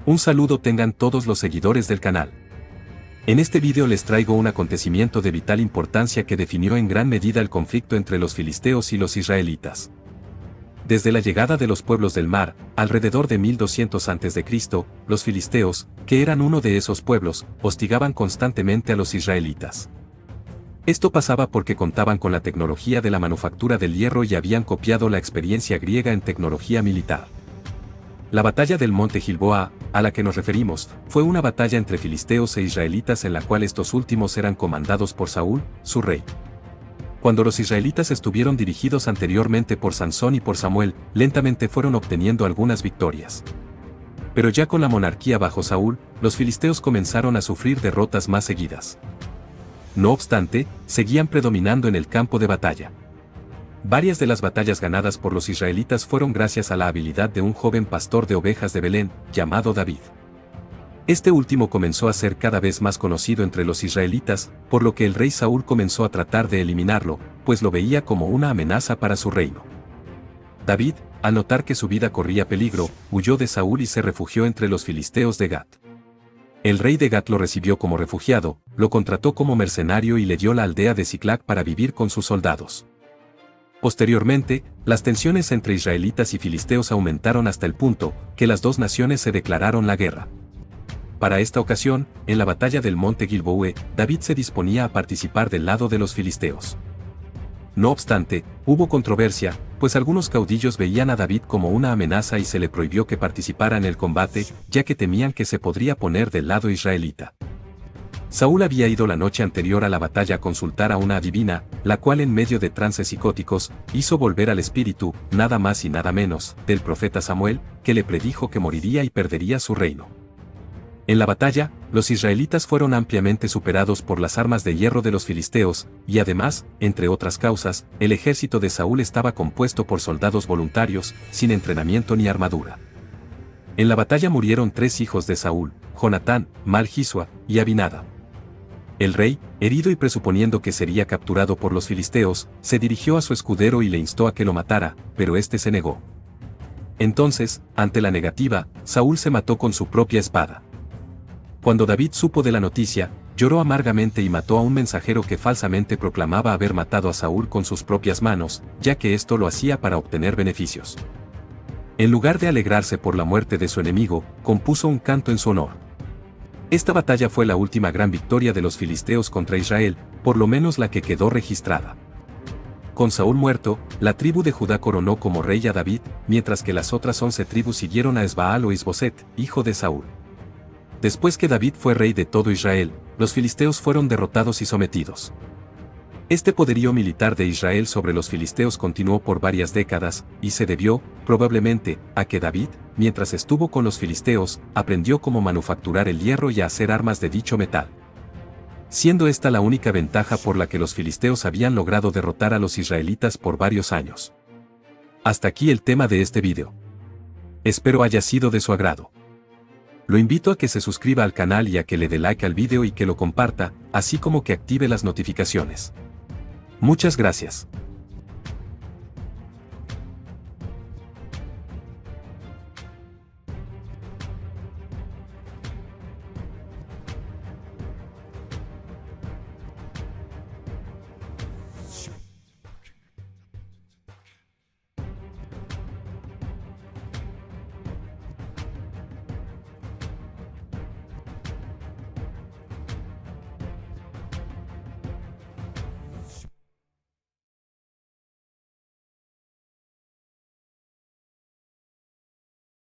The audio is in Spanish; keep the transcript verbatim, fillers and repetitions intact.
Un saludo tengan todos los seguidores del canal. En este vídeo les traigo un acontecimiento de vital importancia que definió en gran medida el conflicto entre los filisteos y los israelitas. Desde la llegada de los pueblos del mar, alrededor de mil doscientos antes de Cristo, los filisteos, que eran uno de esos pueblos, hostigaban constantemente a los israelitas. Esto pasaba porque contaban con la tecnología de la manufactura del hierro y habían copiado la experiencia griega en tecnología militar. La batalla del monte Gilboa, a la que nos referimos, fue una batalla entre filisteos e israelitas en la cual estos últimos eran comandados por Saúl, su rey. Cuando los israelitas estuvieron dirigidos anteriormente por Sansón y por Samuel, lentamente fueron obteniendo algunas victorias. Pero ya con la monarquía bajo Saúl, los filisteos comenzaron a sufrir derrotas más seguidas. No obstante, seguían predominando en el campo de batalla. Varias de las batallas ganadas por los israelitas fueron gracias a la habilidad de un joven pastor de ovejas de Belén, llamado David. Este último comenzó a ser cada vez más conocido entre los israelitas, por lo que el rey Saúl comenzó a tratar de eliminarlo, pues lo veía como una amenaza para su reino. David, al notar que su vida corría peligro, huyó de Saúl y se refugió entre los filisteos de Gat. El rey de Gat lo recibió como refugiado, lo contrató como mercenario y le dio la aldea de Siclag para vivir con sus soldados. Posteriormente, las tensiones entre israelitas y filisteos aumentaron hasta el punto que las dos naciones se declararon la guerra. Para esta ocasión, en la batalla del monte Gilboa, David se disponía a participar del lado de los filisteos. No obstante, hubo controversia, pues algunos caudillos veían a David como una amenaza y se le prohibió que participara en el combate, ya que temían que se podría poner del lado israelita. Saúl había ido la noche anterior a la batalla a consultar a una adivina, la cual en medio de trances psicóticos, hizo volver al espíritu, nada más y nada menos, del profeta Samuel, que le predijo que moriría y perdería su reino. En la batalla, los israelitas fueron ampliamente superados por las armas de hierro de los filisteos, y además, entre otras causas, el ejército de Saúl estaba compuesto por soldados voluntarios, sin entrenamiento ni armadura. En la batalla murieron tres hijos de Saúl, Jonatán, Malquisua y Abinadab. El rey, herido y presuponiendo que sería capturado por los filisteos, se dirigió a su escudero y le instó a que lo matara, pero éste se negó. Entonces, ante la negativa, Saúl se mató con su propia espada. Cuando David supo de la noticia, lloró amargamente y mató a un mensajero que falsamente proclamaba haber matado a Saúl con sus propias manos, ya que esto lo hacía para obtener beneficios. En lugar de alegrarse por la muerte de su enemigo, compuso un canto en su honor. Esta batalla fue la última gran victoria de los filisteos contra Israel, por lo menos la que quedó registrada. Con Saúl muerto, la tribu de Judá coronó como rey a David, mientras que las otras once tribus siguieron a Esbaal o Isboset, hijo de Saúl. Después que David fue rey de todo Israel, los filisteos fueron derrotados y sometidos. Este poderío militar de Israel sobre los filisteos continuó por varias décadas, y se debió, probablemente, a que David, mientras estuvo con los filisteos, aprendió cómo manufacturar el hierro y a hacer armas de dicho metal. Siendo esta la única ventaja por la que los filisteos habían logrado derrotar a los israelitas por varios años. Hasta aquí el tema de este video. Espero haya sido de su agrado. Lo invito a que se suscriba al canal y a que le dé like al video y que lo comparta, así como que active las notificaciones. Muchas gracias.